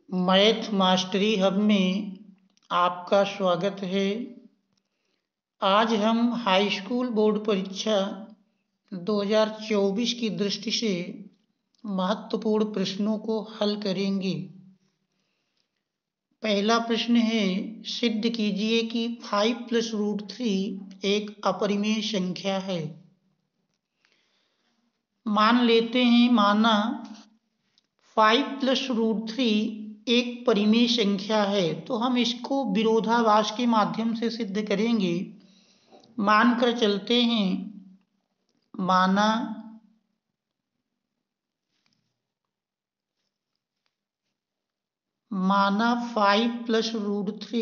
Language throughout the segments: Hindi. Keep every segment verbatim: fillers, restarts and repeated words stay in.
मैथ मास्टरी हब में आपका स्वागत है। आज हम हाई स्कूल बोर्ड परीक्षा दो हज़ार चौबीस की दृष्टि से महत्वपूर्ण प्रश्नों को हल करेंगे। पहला प्रश्न है, सिद्ध कीजिए कि फाइव प्लस रूट थ्री एक अपरिमेय संख्या है। मान लेते हैं माना फाइव प्लस रूट थ्री एक परिमेय संख्या है, तो हम इसको विरोधाभास के माध्यम से सिद्ध करेंगे। मानकर चलते हैं माना माना फाइव प्लस रूट थ्री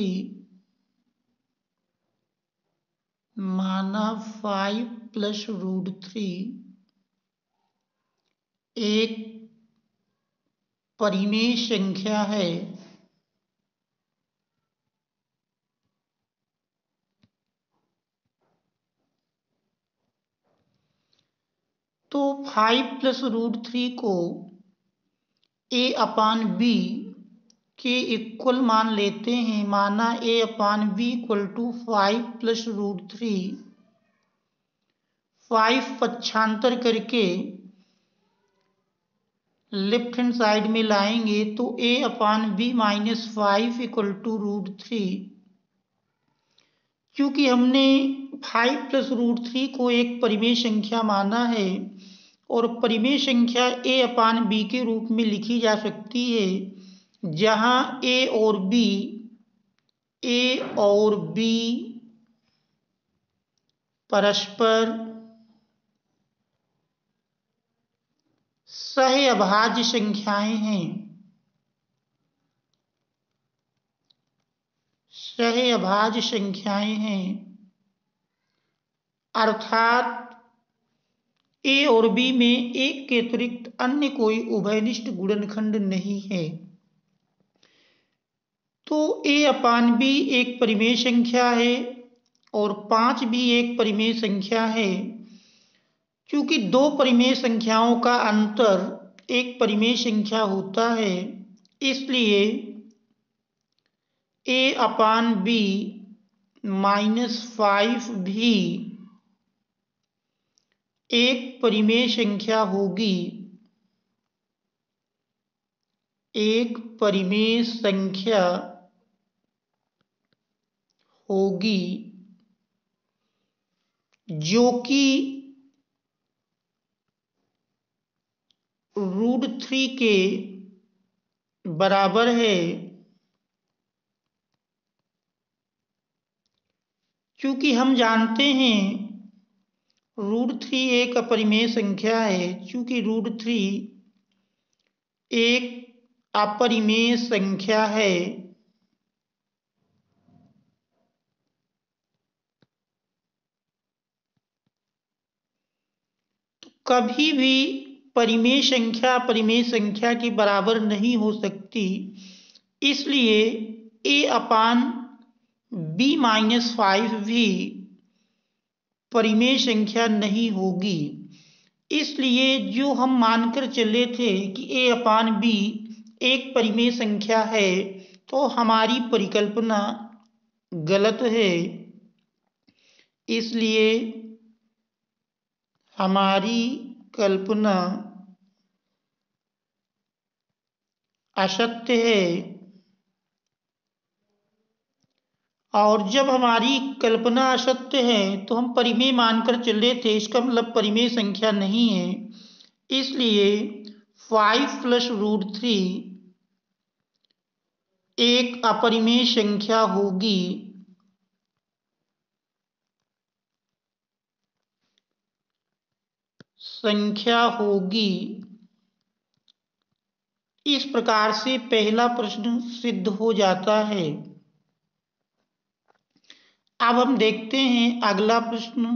माना फाइव प्लस रूट थ्री एक परिमेय संख्या है। तो फाइव प्लस रूट थ्री को ए अपान बी के इक्वल मान लेते हैं। माना a upon b equal to five plus root three. Five पक्षांतर करके लेफ्ट हैंड साइड में लाएंगे तो a upon b minus five equal to root three. क्योंकि हमने फाइव प्लस रूट थ्री को एक परिमेय संख्या माना है और परिमेय संख्या ए अपान बी के रूप में लिखी जा सकती है, जहां ए और बी ए और बी परस्पर सहअभाज्य संख्याएं हैं। सहअभाज्य संख्याएं हैं अर्थात ए और बी में एक के अतिरिक्त अन्य कोई उभयनिष्ठ गुणनखंड नहीं है। तो ए अपान बी एक परिमेय संख्या है और पांच भी एक परिमेय संख्या है। क्योंकि दो परिमेय संख्याओं का अंतर एक परिमेय संख्या होता है, इसलिए a upon b minus five भी एक परिमेय संख्या होगी। एक परिमेय संख्या होगी जो कि रूट थ्री के बराबर है। क्योंकि हम जानते हैं रूट थ्री एक अपरिमेय संख्या है। क्योंकि रूट थ्री एक अपरिमेय संख्या है, तो कभी भी परिमेय संख्या परिमेय संख्या के बराबर नहीं हो सकती। इसलिए a upon b minus five भी परिमेय संख्या नहीं होगी। इसलिए जो हम मानकर चले थे कि ए अपान बी एक परिमेय संख्या है, तो हमारी परिकल्पना गलत है। इसलिए हमारी कल्पना असत्य है। और जब हमारी कल्पना असत्य है तो हम परिमेय मानकर चले थे, इसका मतलब परिमेय संख्या नहीं है। इसलिए फाइव प्लस रूट थ्री एक अपरिमेय संख्या होगी। संख्या होगी इस प्रकार से पहला प्रश्न सिद्ध हो जाता है। अब हम देखते हैं अगला प्रश्न।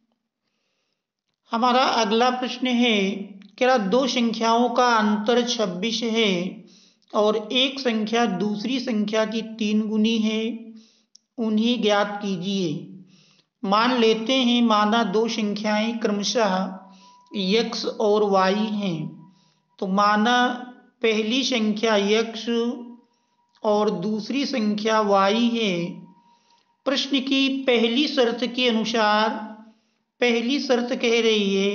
हमारा अगला प्रश्न है, क्या दो संख्याओं का अंतर छब्बीस है और एक संख्या दूसरी संख्या की तीन गुनी है, उन्हें ज्ञात कीजिए। मान लेते हैं माना दो संख्याएं क्रमशः x और y हैं। तो माना पहली संख्या x और दूसरी संख्या y है। प्रश्न की पहली शर्त के अनुसार, पहली शर्त कह रही है,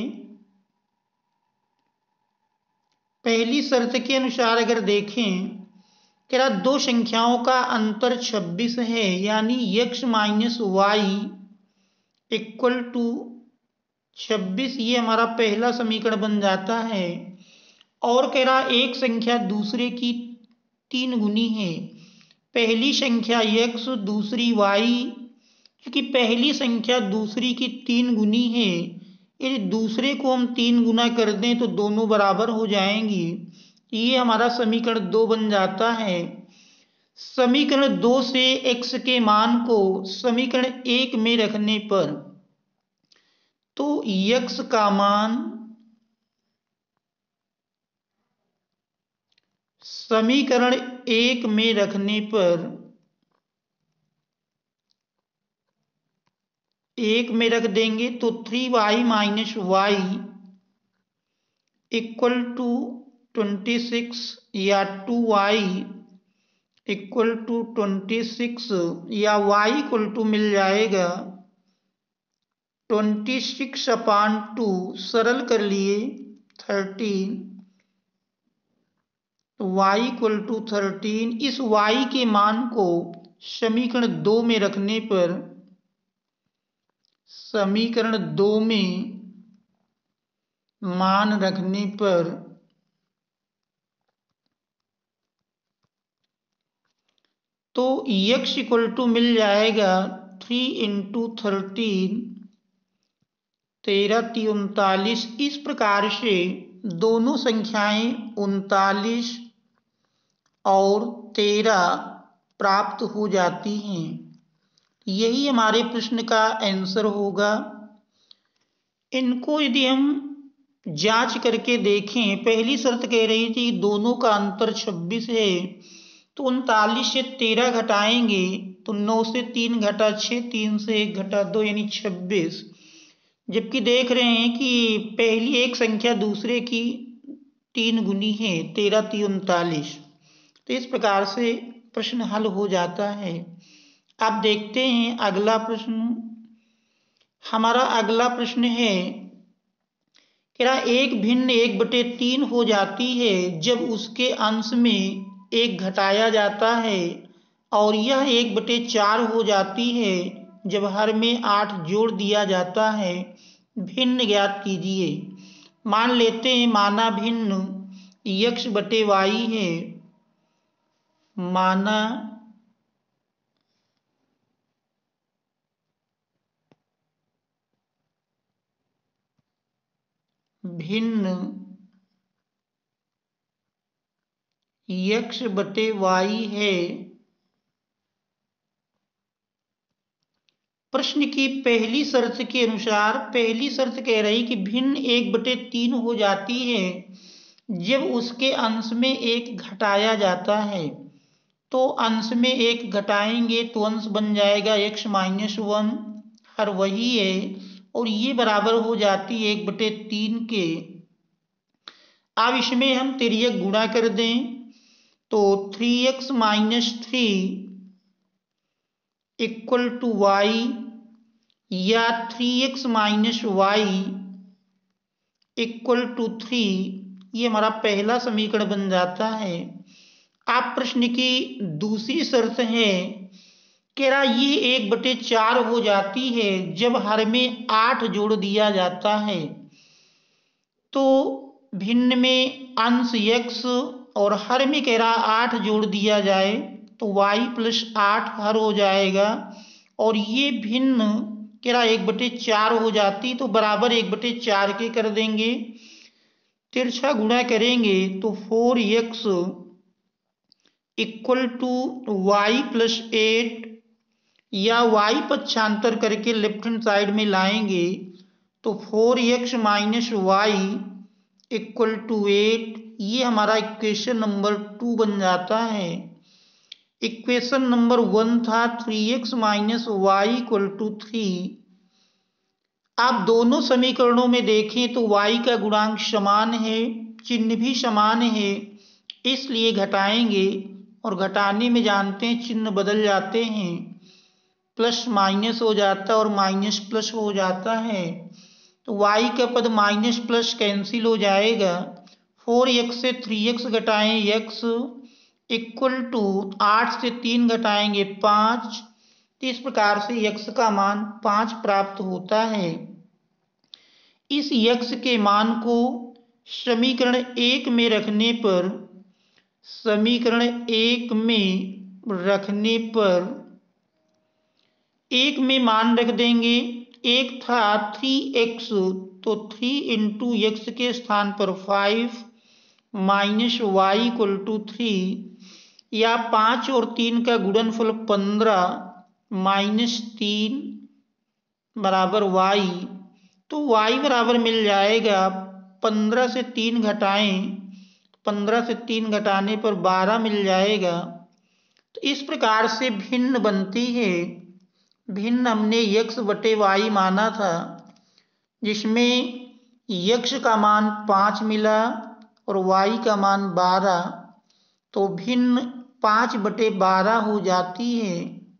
पहली शर्त के अनुसार अगर देखें, कह रहा दो संख्याओं का अंतर छब्बीस है, यानी x minus y equal to छब्बीस, ये हमारा पहला समीकरण बन जाता है। और कह रहा एक संख्या दूसरे की तीन गुनी है, पहली संख्या x दूसरी y, क्योंकि पहली संख्या दूसरी की तीन गुनी है, यदि दूसरे को हम तीन गुना कर दें तो दोनों बराबर हो जाएंगी। ये हमारा समीकरण दो बन जाता है। समीकरण दो से x के मान को समीकरण एक में रखने पर, तो x का मान समीकरण एक में रखने पर, एक में रख देंगे तो three y minus y equal to twenty six, या two y equal to twenty six, या y इक्वल टू मिल जाएगा ट्वेंटी सिक्स अपान टू, सरल कर लिए thirteen, y equal to thirteen. इस y के मान को समीकरण दो में रखने पर, समीकरण दो में मान रखने पर तो x इक्वल टू मिल जाएगा थ्री इंटू थर्टीन, तेरह ती उनतालीस। इस प्रकार से दोनों संख्याएं उनतालीस और तेरह प्राप्त हो जाती हैं। यही हमारे प्रश्न का आंसर होगा। इनको यदि हम जांच करके देखें, पहली शर्त कह रही थी दोनों का अंतर छब्बीस है, तो उनतालीस से तेरह घटाएंगे तो नौ से तीन घटा छः, तीन से एक घटा दो, यानी छब्बीस। जबकि देख रहे हैं कि पहली एक संख्या दूसरे की तीन गुनी है, तेरह ती उनतालीस। तो इस प्रकार से प्रश्न हल हो जाता है। अब देखते हैं अगला प्रश्न। हमारा अगला प्रश्न है, क्या एक भिन्न एक बटे तीन हो जाती है जब उसके अंश में एक घटाया जाता है, और यह एक बटे चार हो जाती है जब हर में आठ जोड़ दिया जाता है। भिन्न ज्ञात कीजिए। मान लेते हैं माना भिन्न x बटे वाई है, माना भिन्न x बटे वाई है। प्रश्न की पहली शर्त के अनुसार, पहली शर्त कह रही कि भिन्न एक बटे तीन हो जाती है जब उसके अंश में एक घटाया जाता है। तो अंश में एक घटाएंगे तो अंश बन जाएगा x माइनस वन, हर वही है, और ये बराबर हो जाती है एक बटे तीन के। अब इसमें हम तिर्यक गुणा कर दें तो three x minus three equal to y, या three x minus y equal to three, ये हमारा पहला समीकरण बन जाता है। आप प्रश्न की दूसरी शर्त है, कह रहा ये एक बटे चार हो जाती है जब हर में आठ जोड़ दिया जाता है। तो भिन्न में अंश x और हर में कह रहा आठ जोड़ दिया जाए तो y प्लस आठ हर हो जाएगा, और ये भिन्न कह रहा एक बटे चार हो जाती, तो बराबर एक बटे चार के कर देंगे। तिरछा गुणा करेंगे तो four x equal to y plus eight, या y पक्षांतर करके लेफ्ट हैंड साइड में लाएंगे तो four x minus y equal to eight. ये हमारा इक्वेशन नंबर टू बन जाता है। इक्वेशन नंबर वन था three x minus y equal to three. आप दोनों समीकरणों में देखें तो y का गुणांक समान है, चिन्ह भी समान है, इसलिए घटाएंगे और घटाने में जानते हैं चिन्ह बदल जाते हैं, प्लस माइनस हो जाता है और माइनस प्लस हो जाता है। तो y का पद माइनस प्लस कैंसिल हो जाएगा। फोर एक्स से थ्री एक्स घटाएं x इक्वल टू आठ से तीन घटाएंगे पाँच। इस प्रकार से x का मान पाँच प्राप्त होता है। इस x के मान को समीकरण एक में रखने पर समीकरण एक में रखने पर एक में मान रख देंगे। एक था थ्री एक्स, तो थ्री इंटू एक्स के स्थान पर five minus y equal to three, या पाँच और तीन का गुणनफल पंद्रह माइनस तीन बराबर वाई। तो वाई बराबर मिल जाएगा पंद्रह से तीन घटाएं, पंद्रह से तीन घटाने पर बारह मिल जाएगा। तो इस प्रकार से भिन्न बनती है। भिन्न हमने यक्स बटे वाई माना था, जिसमें यक्स का मान पाँच मिला और वाई का मान बारह, तो भिन्न पाँच बटे बारह हो जाती है।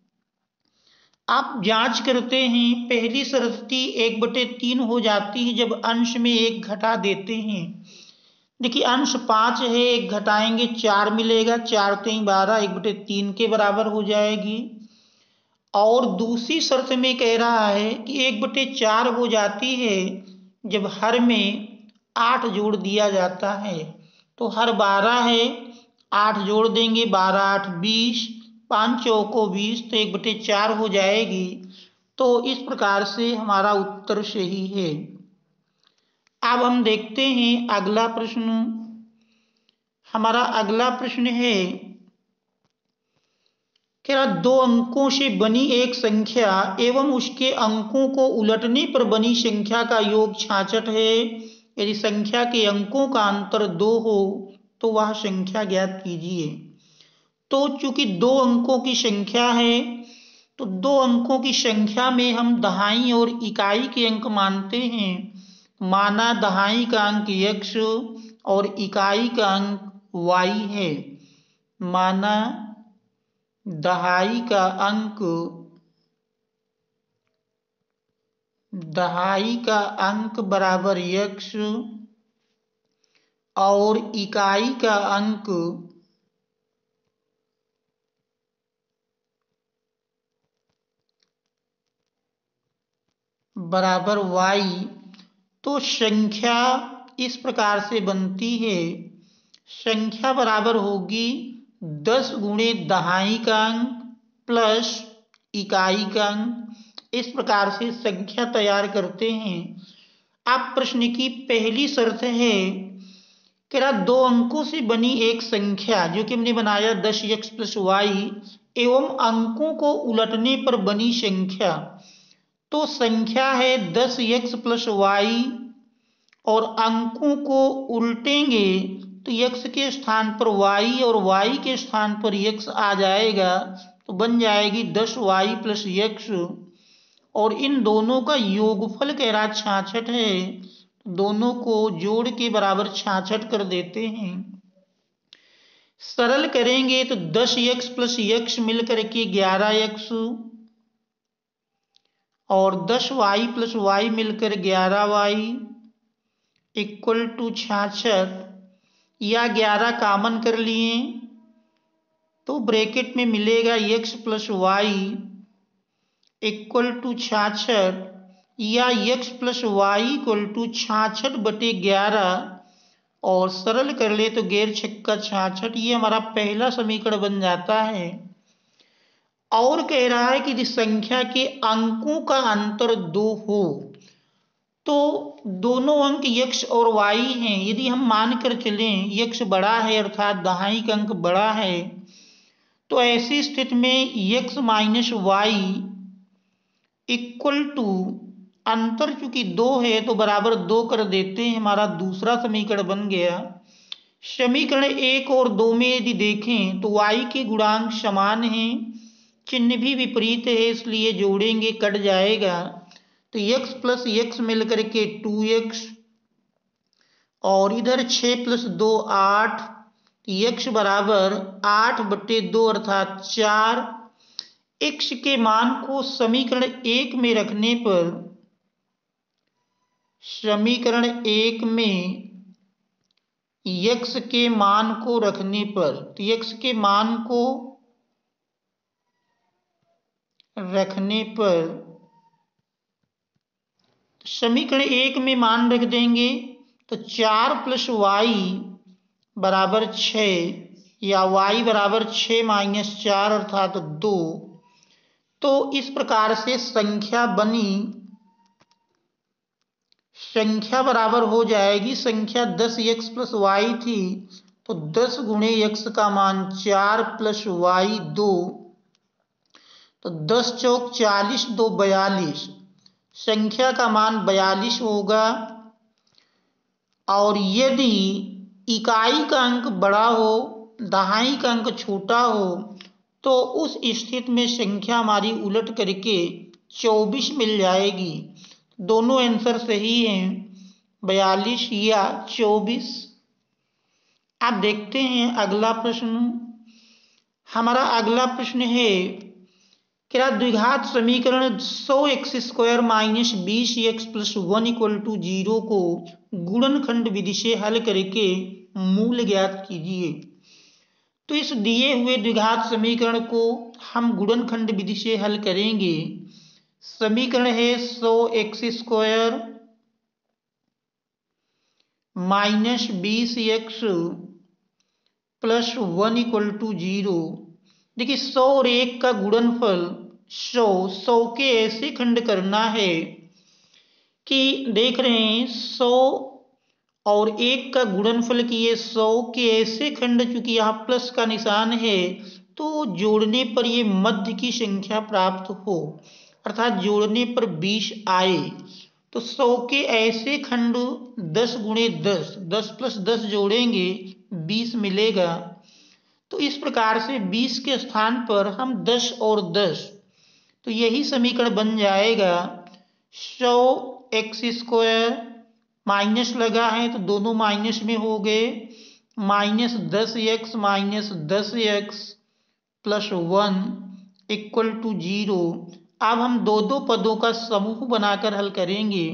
आप जांच करते हैं, पहली शर्ती एक बटे तीन हो जाती है जब अंश में एक घटा देते हैं। देखिए अंश पाँच है, एक घटाएंगे चार मिलेगा, चार तीन बारह, एक बटे तीन के बराबर हो जाएगी। और दूसरी शर्त में कह रहा है कि एक बटे चार हो जाती है जब हर में आठ जोड़ दिया जाता है। तो हर बारह है, आठ जोड़ देंगे, बारह आठ बीस, पाँच चौको बीस, तो एक बटे चार हो जाएगी। तो इस प्रकार से हमारा उत्तर सही है। अब हम देखते हैं अगला प्रश्न। हमारा अगला प्रश्न है क्या दो अंकों से बनी एक संख्या एवं उसके अंकों को उलटने पर बनी संख्या का योग छियासठ है। यदि संख्या के अंकों का अंतर दो हो तो वह संख्या ज्ञात कीजिए। तो चूंकि दो अंकों की संख्या है, तो दो अंकों की संख्या में हम दहाई और इकाई के अंक मानते हैं। माना दहाई का अंक x और इकाई का अंक y है। माना दहाई का अंक दहाई का अंक बराबर x और इकाई का अंक बराबर y। तो संख्या इस प्रकार से बनती है। संख्या बराबर होगी दस गुणे दहाई का अंक प्लस इकाई का अंक। इस प्रकार से संख्या तैयार करते हैं। अब प्रश्न की पहली शर्त है कि दो अंकों से बनी एक संख्या, जो कि हमने बनाया दस एक्स प्लस वाई, एवं अंकों को उलटने पर बनी संख्या। तो संख्या है दस एक्स प्लस वाई और अंकों को उल्टेंगे तो x के स्थान पर y और y के स्थान पर x आ जाएगा, तो बन जाएगी दस वाई प्लस एक्स। और इन दोनों का योगफल कह रहा छियासठ है, दोनों को जोड़ के बराबर छियासठ कर देते हैं। सरल करेंगे तो दस एक्स प्लस एक्स मिलकर के ग्यारह एक्स और दस वाई प्लस वाई मिलकर ग्यारह वाई इक्वल टू छियासठ, या ग्यारह कामन कर लिए तो ब्रैकेट में मिलेगा x plus y equal to छियासठ, या x plus y equal to छियासठ बटे ग्यारह, और सरल कर ले तो गैर छक्का छियासठ। ये हमारा पहला समीकरण बन जाता है। और कह रहा है कि यदि संख्या के अंकों का अंतर दो हो तो दोनों अंक x और y हैं। यदि हम मान कर चलें x बड़ा है अर्थात दहाई का अंक बड़ा है, तो ऐसी स्थिति में x minus y equal to अंतर चूंकि दो है तो बराबर दो कर देते हैं। हमारा दूसरा समीकरण बन गया। समीकरण एक और दो में यदि देखें तो y के गुणांक समान हैं, चिन्ह भी विपरीत है, इसलिए जोड़ेंगे कट जाएगा। तो x प्लस एक्स मिलकर के टू एक्स और इधर छः प्लस दो आठ यक्स बराबर आठ बटे दो अर्थात चार। एक्स के मान को समीकरण एक में रखने पर समीकरण एक में यक्स के मान को रखने पर तो यक्स के मान को रखने पर समीकरण एक में मान रख देंगे तो चार प्लस वाई बराबर छः या y बराबर छः माइनस चार अर्थात दो। तो इस प्रकार से संख्या बनी, संख्या बराबर हो जाएगी, संख्या दस एक्स प्लस वाई थी तो दस गुणे एक्स का मान चार प्लस वाई दो, तो दस चौक चालीस दो बयालीस, संख्या का मान बयालीस होगा। और यदि इकाई का अंक बड़ा हो, दहाई का अंक छोटा हो, तो उस स्थिति में संख्या हमारी उलट करके चौबीस मिल जाएगी। दोनों आंसर सही हैं, बयालीस या चौबीस। आप देखते हैं अगला प्रश्न। हमारा अगला प्रश्न है क्या द्विघात समीकरण सौ एक्स स्क्वायर माइनस बीस x plus one equal to zero को गुणनखंड विधि से हल करके मूल ज्ञात कीजिए। तो इस दिए हुए द्विघात समीकरण को हम गुणनखंड विधि से हल करेंगे। समीकरण है सौ एक्स स्क्वायर माइनस बीस x plus one equal to zero. देखिए सौ और एक का गुणनफल सौ, सौ के ऐसे खंड करना है कि देख रहे हैं सौ और एक का गुणनफल किए सौ के ऐसे खंड, चूंकि यहाँ प्लस का निशान है तो जोड़ने पर ये मध्य की संख्या प्राप्त हो, अर्थात जोड़ने पर बीस आए। तो सौ के ऐसे खंड दस गुणे दस, दस प्लस दस जोड़ेंगे बीस मिलेगा। तो इस प्रकार से बीस के स्थान पर हम दस और दस, तो यही समीकरण बन जाएगा सौ एक्स स्क्वायर, माइनस लगा है तो दोनों माइनस में हो गए, माइनस दस एक्स माइनस दस x plus one equal to zero. अब हम दो दो पदों का समूह बनाकर हल करेंगे।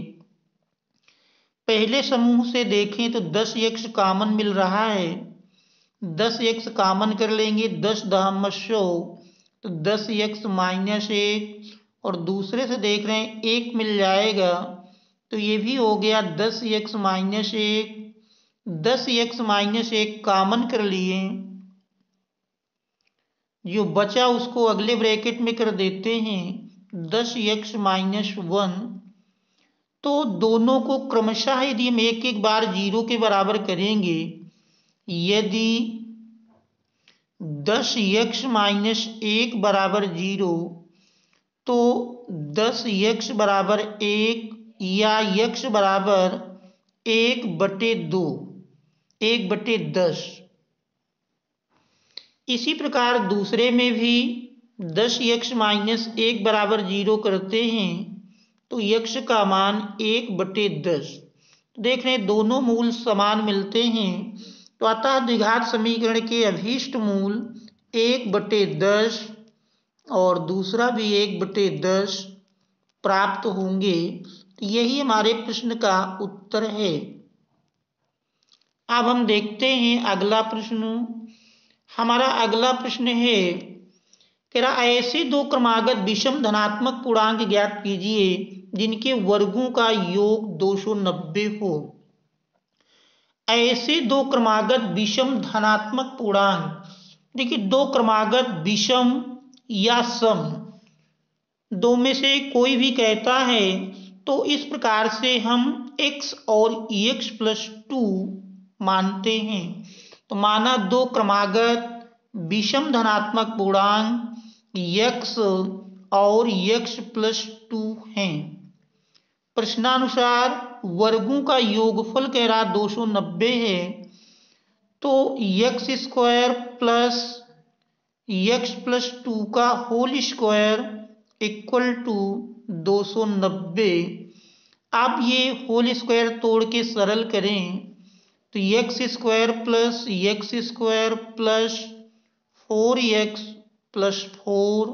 पहले समूह से देखें तो दस एक्स कॉमन मिल रहा है, दस एक्स कॉमन कर लेंगे, दस दहम सौ, तो दस एक्स माइनस एक, और दूसरे से देख रहे हैं एक मिल जाएगा तो ये भी हो गया दस एक्स माइनस एक, दस एक्स माइनस एक कॉमन कर लिए, जो बचा उसको अगले ब्रैकेट में कर देते हैं दस एक्स माइनस वन। तो दोनों को क्रमशः यदि हम एक एक बार जीरो के बराबर करेंगे, यदि दस एक्स माइनस एक बराबर जीरो तो दस एक्स बराबर एक या एक्स बराबर एक बटे दो, एक बटे दस। इसी प्रकार दूसरे में भी दस एक्स माइनस एक बराबर जीरो करते हैं तो एक्स का मान एक बटे दस। देख रहे हैं दोनों मूल समान मिलते हैं, तो अतः द्विघात समीकरण के अभीष्ट मूल एक बटे दस और दूसरा भी एक बटे दस प्राप्त होंगे। तो यही हमारे प्रश्न का उत्तर है। अब हम देखते हैं अगला प्रश्न। हमारा अगला प्रश्न है कि ऐसे दो क्रमागत विषम धनात्मक पूर्णांक ज्ञात कीजिए जिनके वर्गों का योग दो सौ नब्बे हो। ऐसे दो क्रमागत विषम धनात्मक पूर्णांक, देखिए दो क्रमागत विषम या सम, दो में से कोई भी कहता है तो इस प्रकार से हम x और x प्लस टू मानते हैं। तो माना दो क्रमागत विषम धनात्मक पूर्णांक x और x प्लस टू हैं। प्रश्नानुसार वर्गों का योगफल कह रहा दो सौ नब्बे है, तो x square plus x plus two का होल स्क्वायर इक्वल टू दो सौ नब्बे। आप ये होल स्क्वायर तोड़ के सरल करें तो x square plus x square plus four x plus four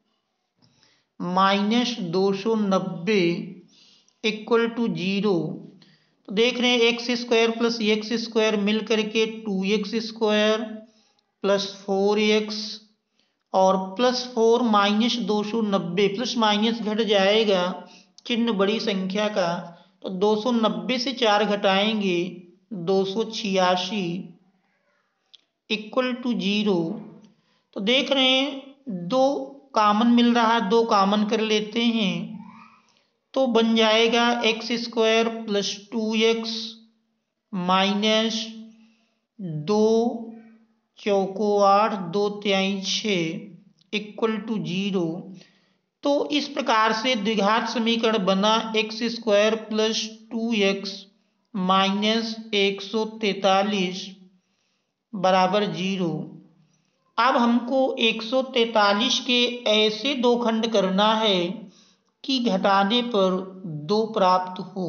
minus दो सौ नब्बे इक्वल टू जीरो। तो देख रहे हैं x square plus x square मिल करके two x square plus four x और प्लस फोर माइनस दो सौ नब्बे, प्लस माइनस घट जाएगा चिन्ह बड़ी संख्या का, तो दो सौ नब्बे से चार घटाएंगे दो सौ छियासी इक्वल टू जीरो। तो देख रहे हैं दो कॉमन मिल रहा है, दो कॉमन कर लेते हैं तो बन जाएगा x square plus two x minus दो चौको आठ दो त्याई छः इक्वल टू जीरो। तो इस प्रकार से द्विघात समीकरण बना x square plus two x minus एक सौ तैतालीस बराबर जीरो। अब हमको एक सौ तैतालीस के ऐसे दो खंड करना है कि घटाने पर दो प्राप्त हो।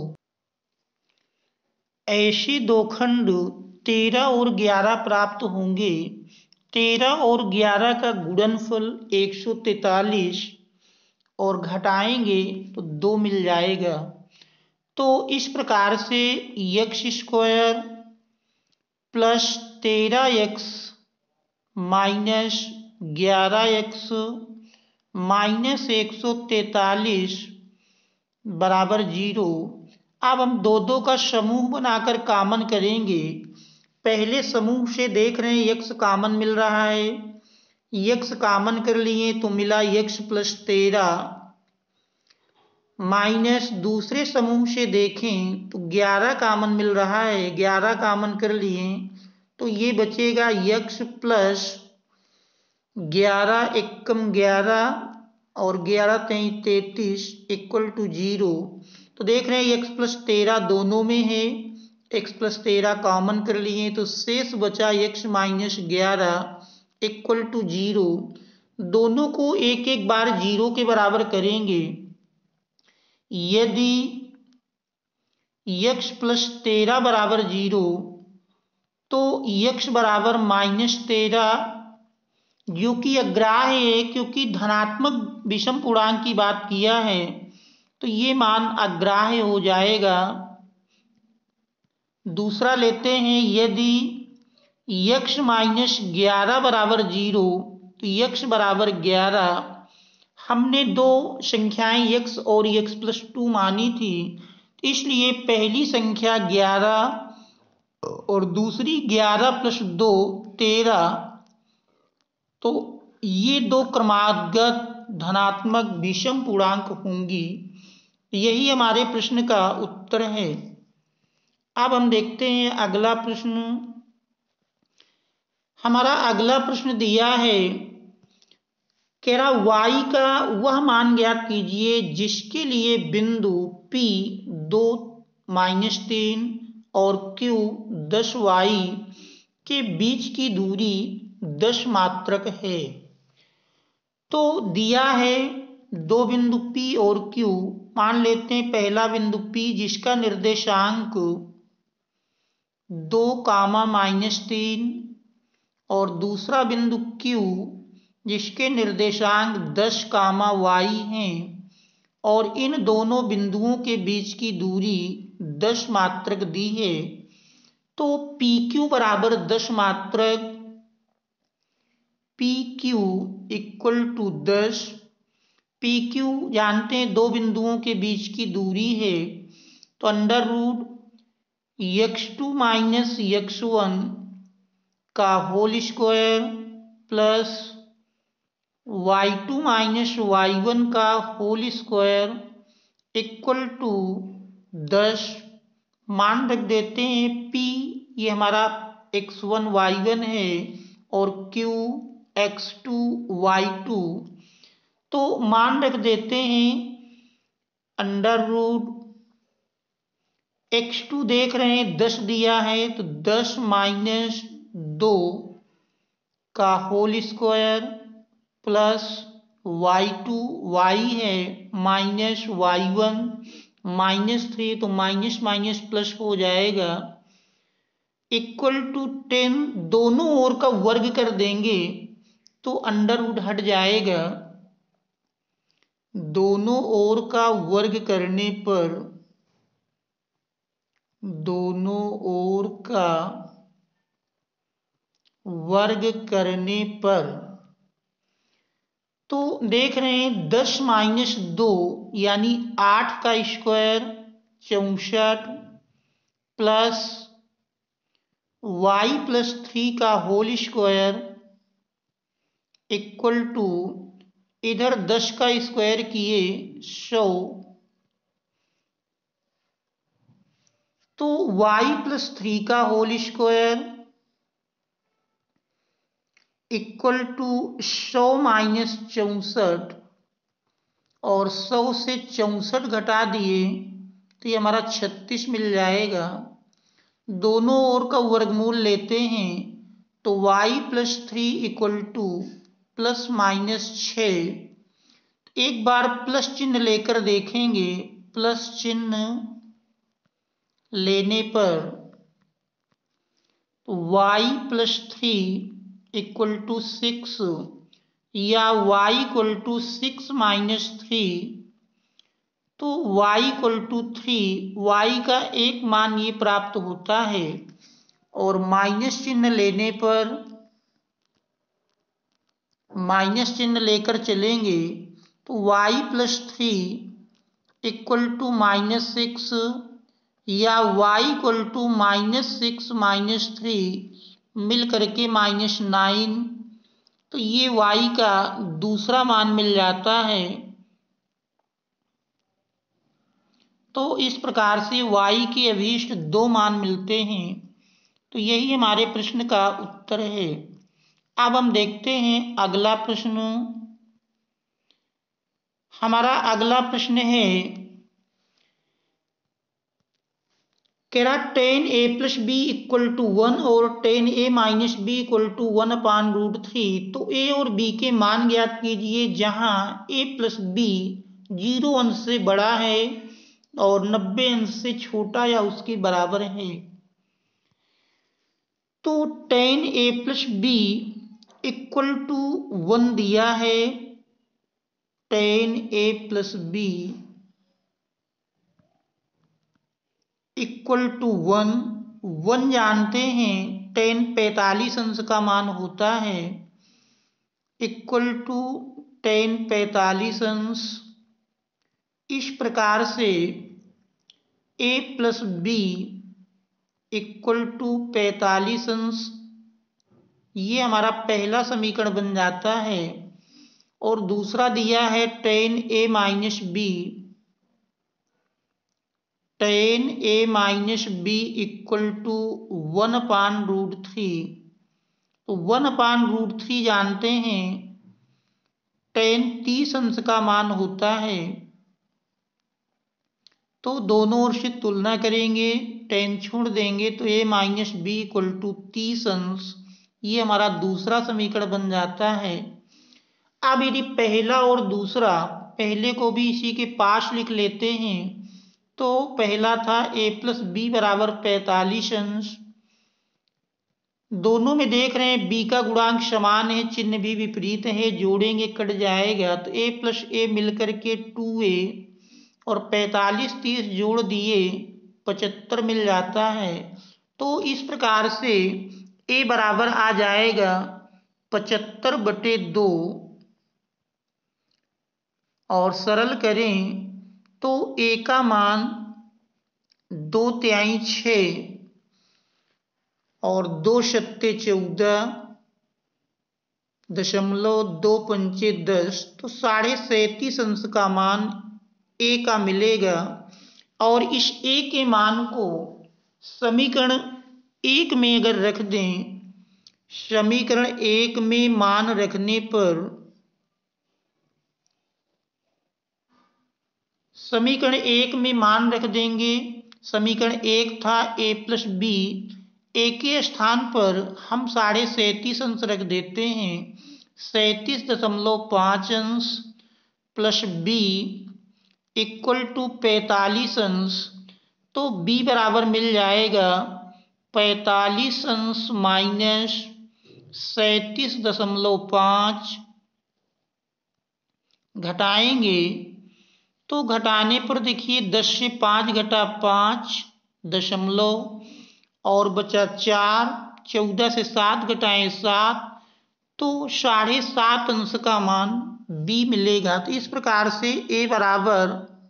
ऐसे दो खंड तेरह और ग्यारह प्राप्त होंगे। तेरह और ग्यारह का गुणनफल एक सौ तैतालीस और घटाएंगे तो दो मिल जाएगा। तो इस प्रकार से एक्स स्क्वायर प्लस तेरह एक्स माइनस ग्यारह एक्स माइनस एक सौ तैतालीस बराबर जीरो। अब हम दो दो का समूह बनाकर कॉमन करेंगे। पहले समूह से देख रहे हैं एक्स कॉमन मिल रहा है, एक्स कॉमन कर लिए तो मिला एक्स प्लस तेरह माइनस दूसरे समूह से देखें तो ग्यारह कॉमन मिल रहा है, ग्यारह कॉमन कर लिए तो ये बचेगा एक्स प्लस ग्यारह एकम ग्यारह और ग्यारह तेई तैतीस इक्वल टू जीरो। तो देख रहे हैं एक्स प्लस तेरह दोनों में है, एक्स प्लस तेरह कॉमन कर लिए तो शेष बचा एक्स माइनस ग्यारह इक्वल टू जीरो। दोनों को एक एक बार जीरो के बराबर करेंगे। यदि एक्स प्लस तेरह बराबर जीरो तो एक्स बराबर माइनस तेरह, जो कि अग्राह्य है क्योंकि धनात्मक विषम पूर्णांक की बात किया है तो ये मान अग्राह्य हो जाएगा। दूसरा लेते हैं, यदि x माइनस ग्यारह बराबर जीरो तो x बराबर ग्यारह। हमने दो संख्याएं x और x प्लस टू मानी थी, इसलिए पहली संख्या ग्यारह और दूसरी ग्यारह प्लस दो तेरह, तो ये दो क्रमागत धनात्मक विषम पूर्णांक होंगी। यही हमारे प्रश्न का उत्तर है। अब हम देखते हैं अगला प्रश्न। हमारा अगला प्रश्न दिया है, कह रहा y का वह मान ज्ञात कीजिए जिसके लिए बिंदु P दो माइनस तीन और Q दस वाई के बीच की दूरी दस मात्रक है। तो दिया है दो बिंदु P और Q, मान लेते हैं पहला बिंदु P जिसका निर्देशांक दो कामा माइनस तीन और दूसरा बिंदु Q जिसके निर्देशांक दस कामा वाई हैं और इन दोनों बिंदुओं के बीच की दूरी दस मात्रक दी है। तो पी क्यू बराबर दस मात्रक, पी क्यू इक्वल टू दस। पी क्यू जानते हैं दो बिंदुओं के बीच की दूरी है, तो under root x two minus x one का whole square plus y two minus y one का होल स्क्वायर इक्वल टू दस। मान रख देते हैं P ये हमारा एक्स वन वाई वन है और Q x two y two. तो मान रख देते हैं अंडर रूट एक्स टू देख रहे हैं दस दिया है तो दस माइनस दो का whole square plus y two y है minus y one minus three, तो माइनस माइनस प्लस हो जाएगा इक्वल टू टेन, दोनों ओर का वर्ग कर देंगे तो अंडर रूट हट जाएगा। दोनों ओर का वर्ग करने पर, दोनों ओर का वर्ग करने पर, तो देख रहे हैं दस माइनस दो यानी आठ का स्क्वायर चौसठ प्लस वाई प्लस थ्री का होल स्क्वायर इक्वल टू, इधर दस का स्क्वायर किए सौ, तो वाई प्लस थ्री का होल स्क्वायर इक्वल टू सौ माइनस चौंसठ, और सौ से चौंसठ घटा दिए तो ये हमारा छत्तीस मिल जाएगा। दोनों ओर का वर्गमूल लेते हैं तो y plus three equal to plus minus छः। एक बार प्लस चिन्ह लेकर देखेंगे, प्लस चिन्ह लेने पर y plus three equal to six या y equal to six minus three, तो y equal to three, y का एक मान ये प्राप्त होता है। और माइनस चिन्ह लेने पर, माइनस चिन्ह लेकर चलेंगे तो y plus three equal to minus six या y equal to minus six minus three मिल करके माइनस नाइन, तो ये y का दूसरा मान मिल जाता है। तो इस प्रकार से y के अभीष्ट दो मान मिलते हैं। तो यही हमारे प्रश्न का उत्तर है। अब हम देखते हैं अगला प्रश्न। हमारा अगला प्रश्न है, कह रहा ten a plus b equal to one और ten a minus b equal to one upon root three. तो ए और बी के मान ज्ञात कीजिए जहां ए प्लस बी जीरो अंश से बड़ा है और नब्बे अंश से छोटा या उसके बराबर है। तो ten a plus b equal to one दिया है, ten a plus b equal to one, one जानते हैं टेन पैंतालीस अंश का मान होता है, इक्वल टू टेन पैंतालीस अंश। इस प्रकार से a plus b equal to पैंतालीस अंश, ये हमारा पहला समीकरण बन जाता है। और दूसरा दिया है ten a minus b, ten a minus b equal to one upon root three. तो वन अपान रूट थ्री जानते हैं टेन तीस अंश का मान होता है। तो दोनों ओर से तुलना करेंगे, टेन छोड़ देंगे तो a minus b equal to तीस अंश, ये हमारा दूसरा समीकरण बन जाता है। अब यदि पहला और दूसरा, पहले को भी इसी के पास लिख लेते हैं। तो पहला था a प्लस बी बराबर पैंतालीस अंश, दोनों में देख रहे हैं b का गुणांक समान है, चिन्ह भी विपरीत है, जोड़ेंगे कट जाएगा तो a प्लस ए मिलकर के टू ए और पैंतालीस तीस जोड़ दिए पचहत्तर मिल जाता है। तो इस प्रकार से a बराबर आ जाएगा पचहत्तर बटे दो, और सरल करें तो a का मान दो तिहाई छः और दो सत्ते चौदह दशमलव दो पंचे दस, तो साढ़े सैंतीस अंश का मान a का मिलेगा। और इस a के मान को समीकरण एक में अगर रख दें, समीकरण एक में मान रखने पर, समीकरण एक में मान रख देंगे, समीकरण एक था a प्लस बी, ए के स्थान पर हम साढ़े सैंतीस अंश रख देते हैं, सैंतीस दशमलव पाँच अंश प्लस बी इक्वल टू पैंतालीस अंश। तो b बराबर मिल जाएगा पैंतालीस अंश माइनस सैंतीस दशमलव पाँच घटाएंगे तो घटाने पर देखिए दस से पाँच घटा पाँच दशमलव और बचा चार, चौदह से सात घटाएं सात, तो साढ़े सात अंश का मान बी मिलेगा। तो इस प्रकार से ए बराबर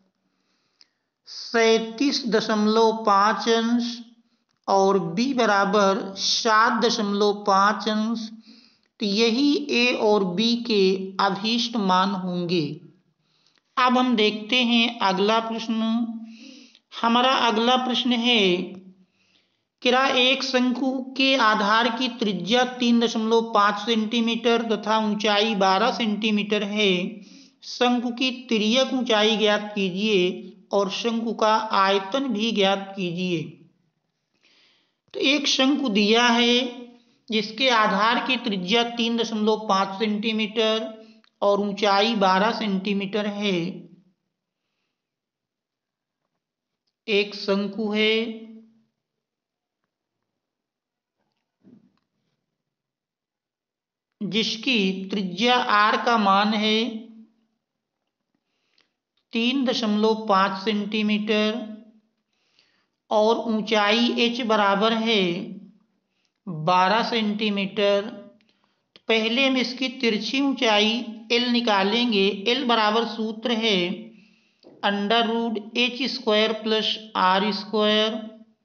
सैंतीस दशमलव पाँच अंश और बी बराबर सात दशमलव पाँच अंश, तो यही ए और बी के अभीष्ट मान होंगे। अब हम देखते हैं अगला प्रश्न। हमारा अगला प्रश्न है कि एक शंकु के आधार की त्रिज्या तीन दशमलव पाँच सेंटीमीटर तथा ऊंचाई बारह सेंटीमीटर है। शंकु की तिर्यक ऊंचाई ज्ञात कीजिए और शंकु का आयतन भी ज्ञात कीजिए। तो एक शंकु दिया है जिसके आधार की त्रिज्या तीन दशमलव पाँच सेंटीमीटर और ऊंचाई बारह सेंटीमीटर है। एक शंकु है जिसकी त्रिज्या आर का मान है तीन दशमलव पाँच सेंटीमीटर और ऊंचाई एच बराबर है बारह सेंटीमीटर। तो पहले हम इसकी तिरछी ऊंचाई एल निकालेंगे। एल बराबर सूत्र है under root h square plus r square.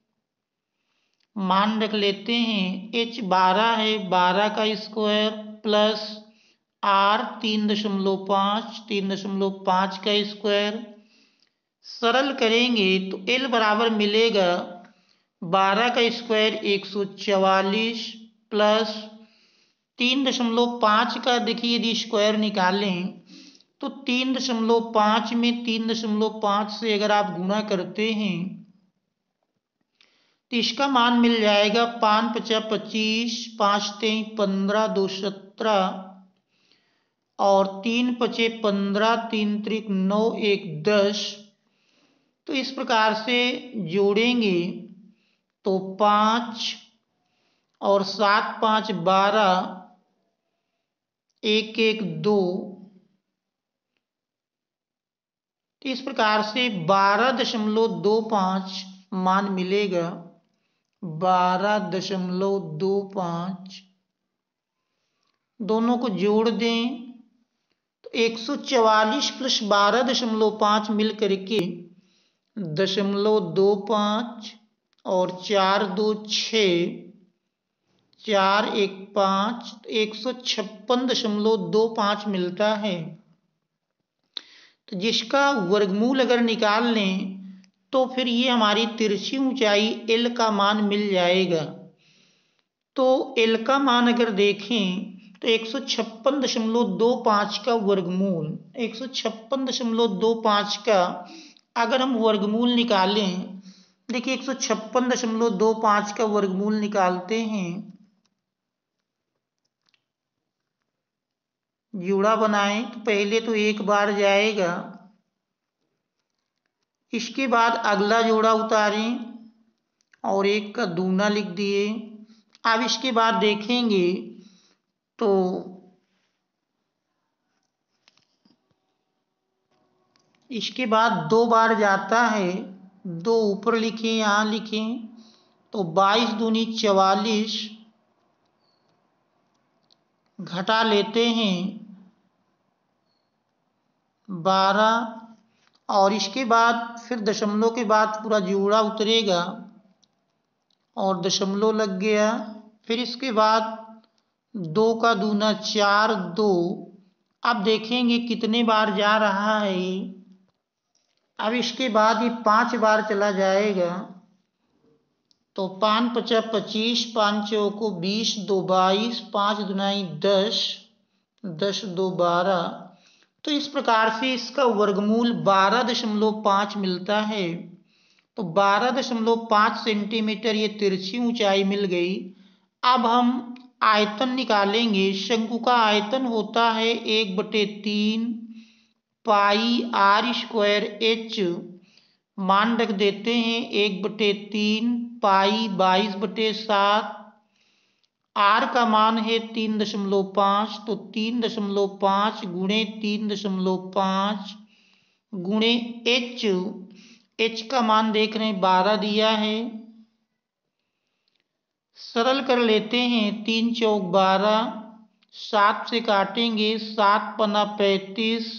मान रख लेते हैं एच बारह है, बारह का स्क्वायर प्लस आर तीन दशमलव पाँच, तीन दशमलव पाँच का स्क्वायर। सरल करेंगे तो एल बराबर मिलेगा बारह का स्क्वायर एक सौ चवालीस प्लस तीन दशमलव पाँच का देखिए यदि स्क्वायर निकालें तो तीन दशमलव पाँच में तीन दशमलव पाँच से अगर आप गुणा करते हैं तो इसका मान मिल जाएगा पाँच पचा पच्चीस, पाँच तेई पंद्रह, दो सत्रह और तीन पचे पंद्रह, तीन त्रिक नौ, एक दस। तो इस प्रकार से जोड़ेंगे तो पाँच और सात पाँच बारह, एक एक दो। तो इस प्रकार से बारह दशमलव दो पाँच मान मिलेगा, बारह दशमलव दो पाँच। दोनों को जोड़ दें तो एक सौ चवालीस प्लस बारह दशमलव पाँच मिल करके दशमलव दो पाँच और चार दो छः, चार एक पाँच, एक सौ छप्पन दशमलव दो पाँच मिलता है। तो जिसका वर्गमूल अगर निकाल लें तो फिर ये हमारी तिरछी ऊंचाई एल का मान मिल जाएगा। तो एल का मान अगर देखें तो एक सौ छप्पन दशमलव दो पाँच का वर्गमूल, एक सौ छप्पन दशमलव दो पाँच का अगर हम वर्गमूल निकालें, देखिए एक सौ छप्पन दशमलव दो पाँच का वर्गमूल निकालते हैं, जोड़ा बनाएं तो पहले तो एक बार जाएगा, इसके बाद अगला जोड़ा उतारें और एक का दूना लिख दिए। अब इसके बाद देखेंगे तो इसके बाद दो बार जाता है, दो ऊपर लिखें यहाँ लिखें तो बाईस दूनी चवालीस, घटा लेते हैं बारह और इसके बाद फिर दशमलव के बाद पूरा जोड़ा उतरेगा और दशमलव लग गया। फिर इसके बाद दो का दूना चार, दो। अब देखेंगे कितने बार जा रहा है। अब इसके बाद ये पांच बार चला जाएगा तो पाँच पचा पच्चीस, पाँच चौको बीस, दो बाईस, पाँच दुनाई दस, दस दो बारह। तो इस प्रकार से इसका वर्गमूल बारह दशमलव पाँच मिलता है। तो बारह दशमलव पाँच सेंटीमीटर ये तिरछी ऊंचाई मिल गई। अब हम आयतन निकालेंगे। शंकु का आयतन होता है एक बटे तीन पाई आर स्क्वायर एच मान रख देते हैं एक बटे तीन पाई बाईस बटे सात। आर का मान है तीन दशमलव पाँच, तो तीन दशमलव पाँच गुणे तीन दशमलव पाँच गुणे एच। एच का मान देख रहे हैं बारह दिया है, सरल कर लेते हैं। तीन चौक बारह, सात से काटेंगे सात पन्ना पैंतीस,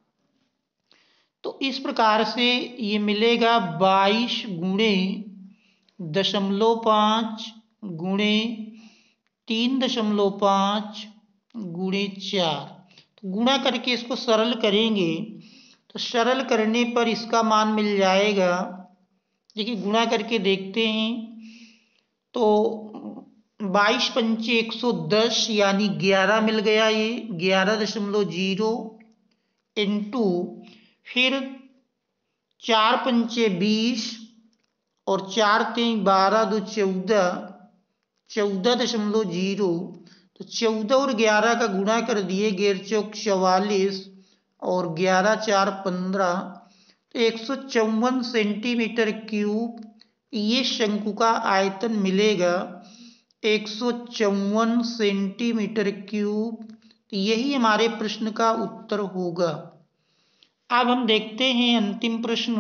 तो इस प्रकार से ये मिलेगा बाईस गुणे दशमलव पाँच गुणे तीन दशमलव पाँच गुणे चार। तो गुणा करके इसको सरल करेंगे तो सरल करने पर इसका मान मिल जाएगा। देखिए गुणा करके देखते हैं तो बाईस पंचे एक सौ दस यानी ग्यारह मिल गया। ये ग्यारह दशमलव जीरो इंटू फिर चार पंचे बीस और चार तीन बारह दो चौदह, चौदह दशमलव जीरो। तो चौदह और ग्यारह का गुणा कर दिए, ग्यारह चौक चवालीस और ग्यारह चार पंद्रह, तो एक सौ चौवन सेंटीमीटर क्यूब ये शंकु का आयतन मिलेगा। एक सौ चौवन सेंटीमीटर क्यूब, तो यही हमारे प्रश्न का उत्तर होगा। अब हम देखते हैं अंतिम प्रश्न।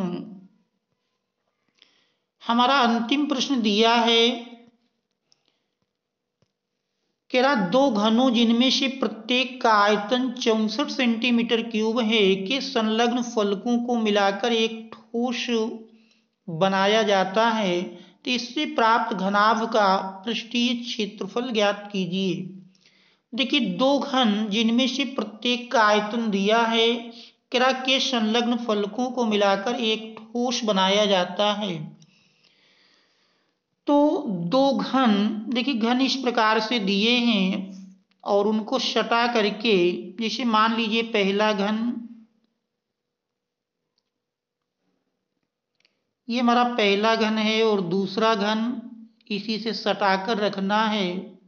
हमारा अंतिम प्रश्न दिया है कह रहा दो घनों जिनमें से प्रत्येक का आयतन चौसठ सेंटीमीटर क्यूब है के संलग्न फलकों को मिलाकर एक ठोस बनाया जाता है, तो इससे प्राप्त घनाभ का पृष्ठीय क्षेत्रफल ज्ञात कीजिए। देखिए दो घन जिनमें से प्रत्येक का आयतन दिया है कह रहा के संलग्न फलकों को मिलाकर एक ठोस बनाया जाता है। तो दो घन, देखिए घन इस प्रकार से दिए हैं और उनको सटा करके, जैसे मान लीजिए पहला घन, ये हमारा पहला घन है और दूसरा घन इसी से सटाकर रखना है।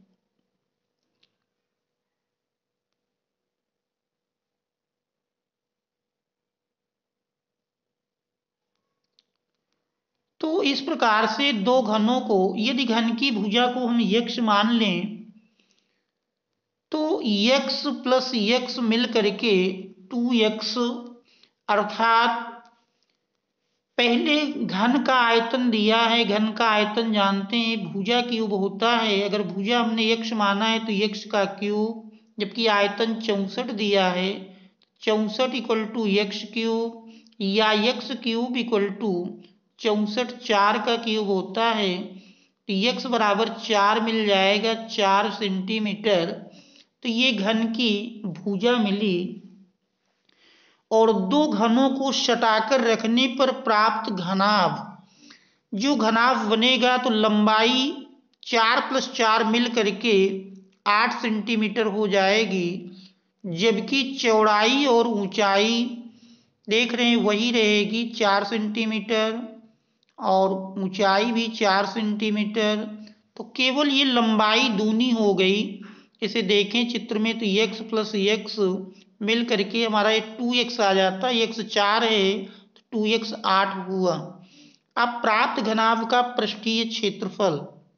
तो इस प्रकार से दो घनों को, यदि घन की भुजा को हम यक्ष मान लें तो यक्स प्लस यक्स मिल करके टू यक्स, अर्थात पहले घन का आयतन दिया है, घन का आयतन जानते हैं भुजा क्यूब होता है। अगर भुजा हमने यक्ष माना है तो यक्ष का क्यूब, जबकि आयतन चौसठ दिया है, चौसठ इक्वल टू यक्ष क्यूब या यक्स क्यूब इक्वल टू चौसठ चार का क्यूब होता है, तो यक्स बराबर चार मिल जाएगा, चार सेंटीमीटर। तो ये घन की भुजा मिली। और दो घनों को सटाकर रखने पर प्राप्त घनाभ, जो घनाभ बनेगा तो लंबाई चार प्लस चार मिल करके आठ सेंटीमीटर हो जाएगी, जबकि चौड़ाई और ऊंचाई देख रहे हैं वही रहेगी चार सेंटीमीटर और ऊंचाई भी चार सेंटीमीटर। तो केवल ये लंबाई दूनी हो गई। इसे देखें चित्र में तो एक्स प्लस एक्स मिल करके हमारा ये टू एक्स आ जाता है, एक्स चार है तो टू एक्स आठ हुआ। अब प्राप्त घनाभ का पृष्ठीय क्षेत्रफल,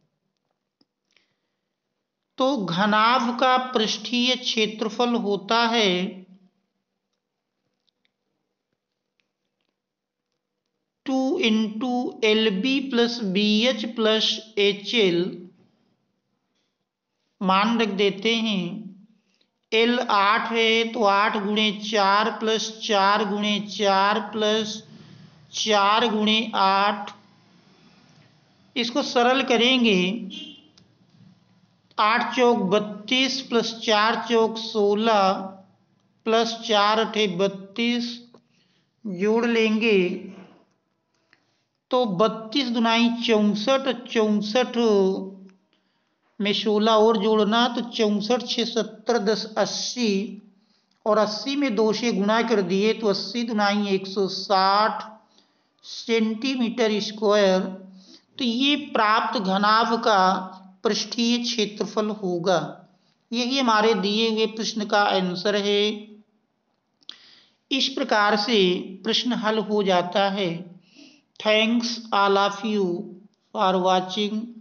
तो घनाभ का पृष्ठीय क्षेत्रफल होता है two into l b plus b h plus h l. मान रख देते हैं एल आठ है तो आठ गुणे चार प्लस चार गुणे चार प्लस चार गुणे आठ, इसको सरल करेंगे। आठ चौक बत्तीस प्लस चार चौक सोलह प्लस चार अठे बत्तीस, जोड़ लेंगे तो बत्तीस दुनाई चौंसठ, चौंसठ में सोलह और जोड़ना तो चौंसठ छः सत्तर दस अस्सी, और अस्सी में दो से गुणा कर दिए तो अस्सी दुनाई एक सौ साठ सेंटीमीटर स्क्वायर। तो ये प्राप्त घनाभ का पृष्ठीय क्षेत्रफल होगा। यही हमारे दिए हुए प्रश्न का आंसर है। इस प्रकार से प्रश्न हल हो जाता है। Thanks all of you for watching